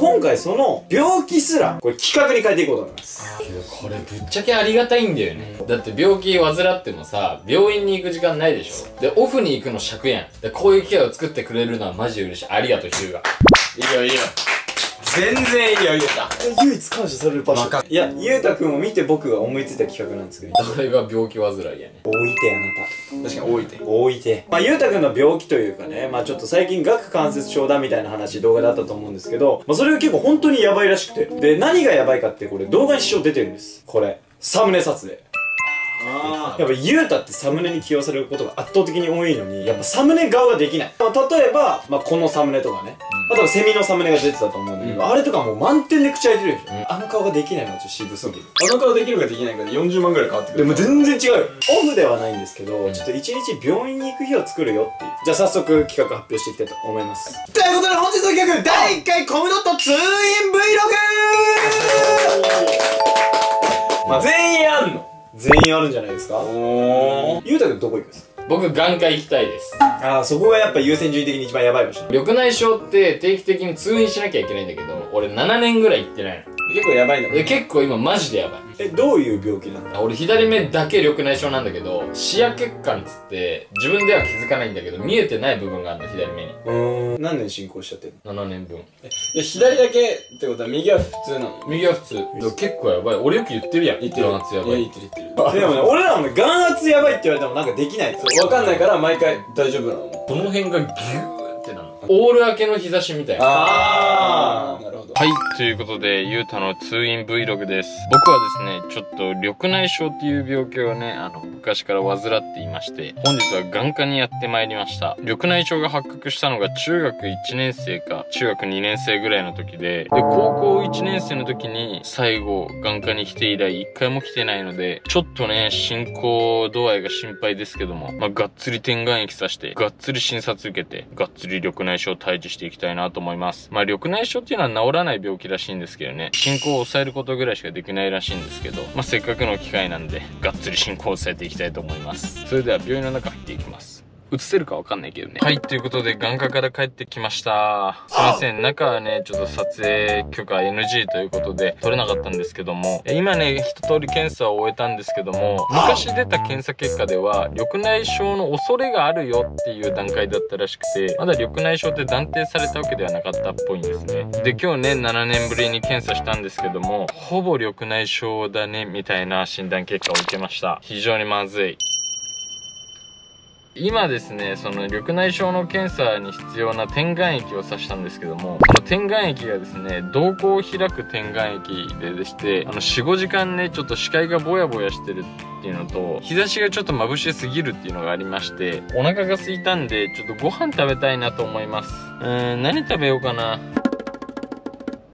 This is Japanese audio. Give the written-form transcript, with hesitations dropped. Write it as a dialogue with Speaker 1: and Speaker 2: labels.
Speaker 1: 今回その病気すらこれ企画に変えていこうと思います。
Speaker 2: けどこれぶっちゃけありがたいんだよね。だって病気患ってもさ、病院に行く時間ないでしょ。でオフに行くの尺やん。でこういう機会を作ってくれるのはマジ嬉しい。ありがとうヒューガ。いいよいいよ、全然いいよ、ゆうた。
Speaker 1: 唯一感謝される場所。いや、ゆうたくんを見て僕が思いついた企画なんですけど、
Speaker 2: 誰が病気患いやね。
Speaker 1: 置いてあなた。
Speaker 2: 確かに置いて
Speaker 1: 置いて。まあゆうたくんの病気というかね、まあちょっと最近顎関節症だみたいな話動画であったと思うんですけど、まあそれが結構本当にヤバいらしくて、で何がヤバいかってこれ動画に支障出てるんです。これサムネ撮影。やっぱゆうたってサムネに起用されることが圧倒的に多いのに、やっぱサムネ顔ができない。例えば、まあ、このサムネとかね、あとはセミのサムネが出てたと思うんだけど、あれとかもう満点で口開いてるでしょ。あの顔ができないのはちょっと渋すぎる。
Speaker 2: あの顔できるかできないかで40万ぐらい変わってくる。
Speaker 1: でも全然違うよ。オフではないんですけど、ちょっと一日病院に行く日を作るよっていう。じゃあ早速企画発表していきたいと思います。ということで本日の企画、第1回コムドット通院 Vlog。まあ全員あんの。全員あるんじゃないですか。ゆうたくんどこ行くんですか。
Speaker 2: 僕眼科行きたいです。
Speaker 1: ああ、そこがやっぱ優先順位的に一番ヤバい場所。
Speaker 2: 緑内障って定期的に通院しなきゃいけないんだけど、俺7年ぐらい行ってないの。
Speaker 1: 結構ヤバいんだもん。
Speaker 2: で結構今マジでヤバい。
Speaker 1: どういう病気なんだ。
Speaker 2: 俺左目だけ緑内障なんだけど、視野血管っつって自分では気づかないんだけど見えてない部分があるの、左目に。
Speaker 1: 何年進行しちゃってるの。
Speaker 2: 7年分。
Speaker 3: 左だけってことは右は普通なの。
Speaker 2: 右は普通。結構ヤバい。俺よく言ってるやん。
Speaker 3: 言ってる。
Speaker 2: 眼圧ヤバい。
Speaker 3: 言ってる。
Speaker 1: でもね、俺らもね、眼圧ヤバいって言われてもなんかできない。
Speaker 3: わかんないから毎回大丈夫なの。
Speaker 2: この辺がギューってなるの。オール明けの日差しみたいな。
Speaker 3: あー、なるほど。
Speaker 2: はい、ということで、ゆうたの通院 Vlog です。僕はですね、ちょっと緑内障っていう病気をね、昔から患っていまして、本日は眼科にやってまいりました。緑内障が発覚したのが中学1年生か、中学2年生ぐらいの時で、高校1年生の時に最後、眼科に来て以来1回も来てないので、ちょっとね、進行度合いが心配ですけども、まあ、がっつり点眼液さして、がっつり診察受けて、がっつり緑内障を退治していきたいなと思います。まあ、緑内障っていうのは治らない病気らしいんですけどね、進行を抑えることぐらいしかできないらしいんですけど、まあ、せっかくの機会なんでがっつり進行を抑えていきたいと思います。それでは病院の中入っていきます。映せるかわかんないけどね。はい、ということで眼科から帰ってきました。すいません、中はねちょっと撮影許可 NG ということで撮れなかったんですけども、今ね一通り検査を終えたんですけども、昔出た検査結果では緑内障の恐れがあるよっていう段階だったらしくて、まだ緑内障って断定されたわけではなかったっぽいんですね。で今日ね7年ぶりに検査したんですけども、ほぼ緑内障だねみたいな診断結果を受けました。非常にまずい。今ですね、その緑内障の検査に必要な点眼液を刺したんですけども、その点眼液がですね、瞳孔を開く点眼液でして、4、5時間ね、ちょっと視界がぼやぼやしてるっていうのと、日差しがちょっと眩しすぎるっていうのがありまして、お腹が空いたんで、ちょっとご飯食べたいなと思います。何食べようかな。